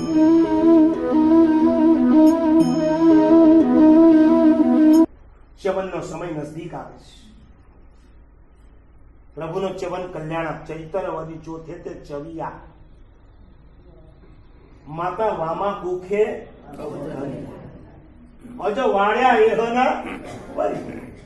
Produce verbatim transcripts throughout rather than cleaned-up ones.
ચ્યવનનો સમય નજદીક આવે છે. પ્રભુનો ચ્યવન કલ્યાણ ચૈતન્યવદી ચોથે તે ચવિયા માતા વામા કુખે અજ વાળ્યા એહના વરી.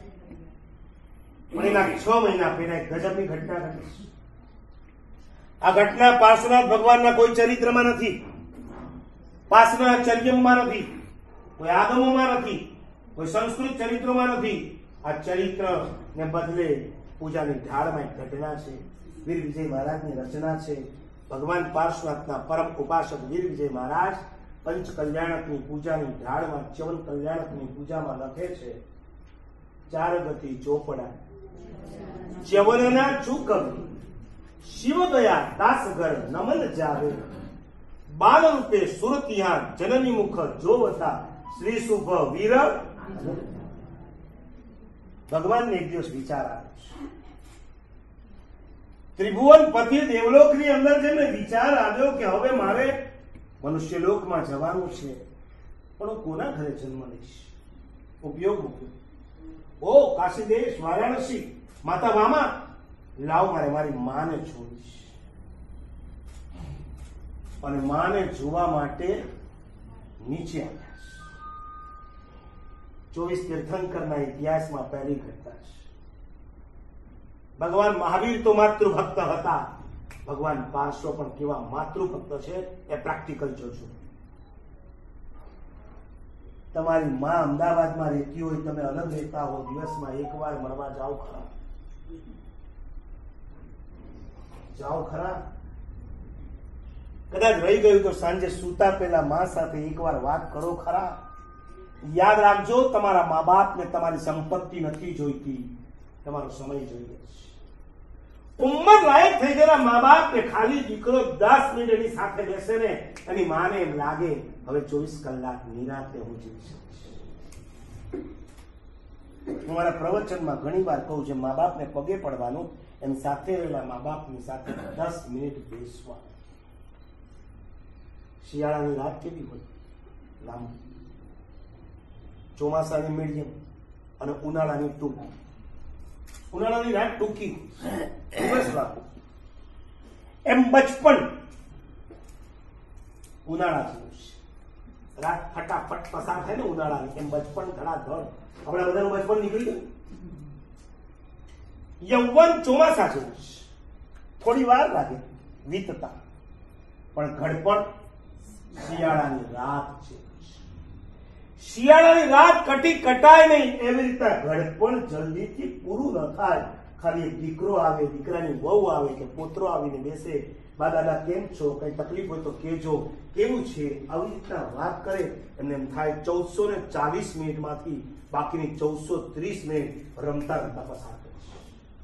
પણ એના છ મહિના પહેલા એક ગજબની ઘટના ઘટી. આ ઘટના પાર્શ્વનાથ ભગવાનના કોઈ ચરિત્રમાં નથી, પાર્શ્વનાથ ચરિત્રમાં નથી, કોઈ આગમોમાં નથી, કોઈ સંસ્કૃત ચરિત્રોમાં નથી. આ ચરિત્ર ને બદલે પૂજાની ઢાળમાં એક ઘટના છે. વીર વિજય મહારાજની રચના છે. ભગવાન પાર્શ્વનાથના પરમ ઉપાસક વીર વિજય મહારાજ પંચ કલ્યાણકની પૂજાની ઢાળમાં ચ્યવન કલ્યાણકની પૂજામાં લખે છે, ચાર ગતિ ચોપડા ચ્યવનના ચૂકવી શિવ ગયા દાસગર નમન જાવે બાલ રૂપે સુરતિયા જનની મુખ જોવતા શ્રી શુભ વીર. ભગવાનને એક દિવસ વિચાર આવે છે. ત્રિભુવન પતિ દેવલોકની અંદર જેમને વિચાર આવ્યો કે હવે મારે મનુષ્ય લોકમાં જવાનું છે, પણ હું કોના ઘરે જન્મ લઈશ? ઉપયોગ મૂક્યો. ઓ કાશી દેશ વારાણસી માતા વામા, લાવ મારે મારી માને જોઈશ. અને માને જોવા માટે નીચે આવ્યા. ચોવીસ તીર્થંકરના ઇતિહાસમાં પહેલી ઘટના છે. ભગવાન મહાવીર તો માતૃભક્ત હતા, ભગવાન પાર્શ્વ પણ કેવા માતૃભક્ત છે એ પ્રેક્ટિકલ જોજો. તમારી માં અમદાવાદમાં રહેતી હોય, તમે અલગ રહેતા હો, દિવસમાં એક વાર મળવા જાઓ ખરા? જાઓ ખરા? કદાચ રહી ગયું તો સાંજે સૂતા પહેલા માં સાથે એક વાર વાત કરો ખરા? યાદ રાખજો, તમારા મા બાપને તમારી સંપત્તિ નથી જોઈતી, તમારો સમય જોઈએ. ઉંમર લાયક થઈ ગયેલા મા બાપ ને ખાલી દીકરો દસ મિનિટ એની સાથે બેસે ને, એની માને એમ લાગે હવે ચોવીસ કલાક નિરાંતે હું જીવી શકીશ. હું મારા પ્રવચનમાં ઘણી વાર કહું છું, મા બાપને પગે પડવાનું, એમ સાથે રહેલા મા બાપની સાથે દસ મિનિટ બેસવા. શિયાળાની રાત કેવી હોય? લાંબી. ચોમાસાની મીડિયમ અને ઉનાળાની ટૂંકી. ઉનાળાની રાત ટૂંકી, દિવસ લાંબો. એમ બચપન ઉનાળા જેવું છે. રાત ફટાફટ પસાર થાય ને ઉનાળાની, એમ બચપન ધડાધડ. આપણા બધાનું બચપન નીકળી ગયું. યૌવન ચોમાસા જેવું છે, થોડી વાર લાગે વીતતા, પણ ઘડપણ શિયાળાની રાત છે. શિયાળાની રાત કટી કટાય નહીં, એવી રીતે ઘડપણ જલ્દીથી પૂરું ન થાય. ખાલી એક દીકરો આવે, દીકરાની વહુ આવે કે પોતરો આવીને બેસે, બા દાદા કેમ છો, કઈ તકલીફ હોય તો કેજો, કેવું છે, આવી રીતના વાત કરે. એમને એમ થાય ચૌદસો ને ચાલીસ મિનિટ માંથી બાકીની ચૌદસો ત્રીસ મિનિટ રમતા રમતા પસાર કરે છે.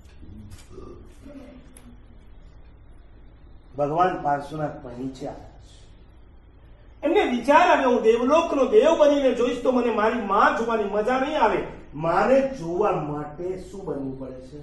ભગવાન પાર્શ્વનાથ પણ નીચે આવે. એમને વિચાર આવ્યો, હું દેવલોકનો દેવ બનીને જોઈશ તો મને મારી માં જોવાની મજા નહીં આવે. માને જોવા માટે શું બનવું પડે છે?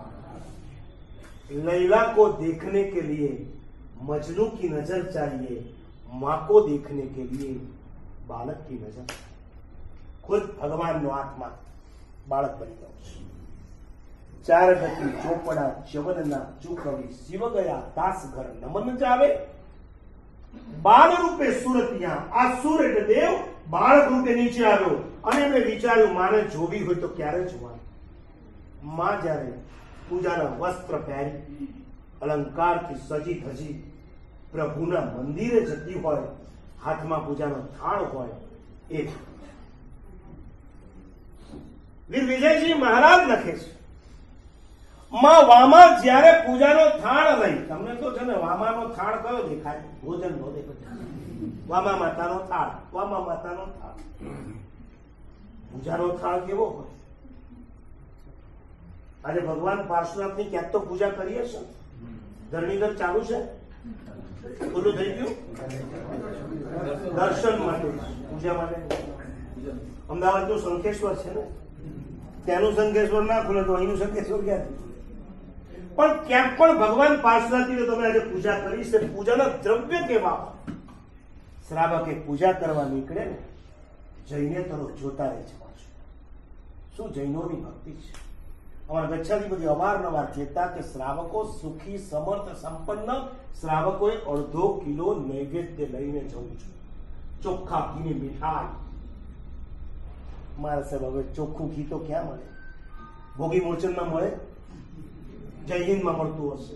लैला को देखने के लिए मजनू की नजर चाहिए, मां को देखने के लिए बालक की नजर. खुद भगवान नो आत्मा बालक बनी जाओ. चार गति ચોપડા ચ્યવનના ચૂકવી શિવ ગયા દાસ ઘર નમન જાવે. બાળ રૂપે સુરતિયા, આ સુર એટલે દેવ બાળક રૂપે નીચે આવ્યો અને એમણે વિચાર્યું માને જોવી હોય તો ક્યારે જોવાનું? માં જ્યારે પૂજાના વસ્ત્ર પહેરી અલંકારથી સજી ધજી પ્રભુના મંદિરે જતી હોય, હાથમાં પૂજાનો થાળ હોય, એ વીર વિજયજી મહારાજ લખે છે, માં વામા જ્યારે પૂજાનો થાળ લઈ, તમને તો છે ને વામાનો થાળ કયો દેખાય? ભોજન નો દેખાય. વામા માતાનો થાળ, વામા માતાનો થાળ. પૂજાનો થાળ કેવો હોય? આજે ભગવાન પાર્શ્વનાથની ક્યાંક તો પૂજા કરીએ છે. ધરણીધર ચાલુ છે, પૂરું થઈ ગયું. દર્શન માટે, પૂજા માટે. અમદાવાદનું શંખેશ્વર છે ને, ત્યાંનું શંખેશ્વર ના ખુલે તો અહીંનું શંખેશ્વર ક્યાંથી? પણ ક્યાંક પણ ભગવાન પાર્શ્વનાથની તમે આજે પૂજા કરી છે. પૂજાના દ્રવ્ય કેવા? શ્રાવક એક પૂજા કરવા નીકળે ને, જઈને તરફ જોતા રહે છે માણસો. શું જૈનોની ભક્તિ છે! અમારા ગચ્છાધિપતિ અવારનવાર કહેતા કે શ્રાવકો સુખી, સમર્થ, સંપન્ન શ્રાવકોએ અડધો કિલો નૈવેદ્ય લઈને જવું જોઈએ. ચોખ્ખા ઘીની મીઠાઈ. મારા સાહેબ હવે ચોખ્ખું ઘી તો ક્યાં મળે? ભોગી મૂળચંદમાં મળે? જય હિન્દમાં મળતું હશે.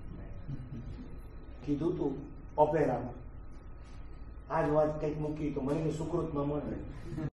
કીધું તું ઓપેરામાં. આજ વાત કંઈક મૂકી તો મને સુકૃતમાં મળે.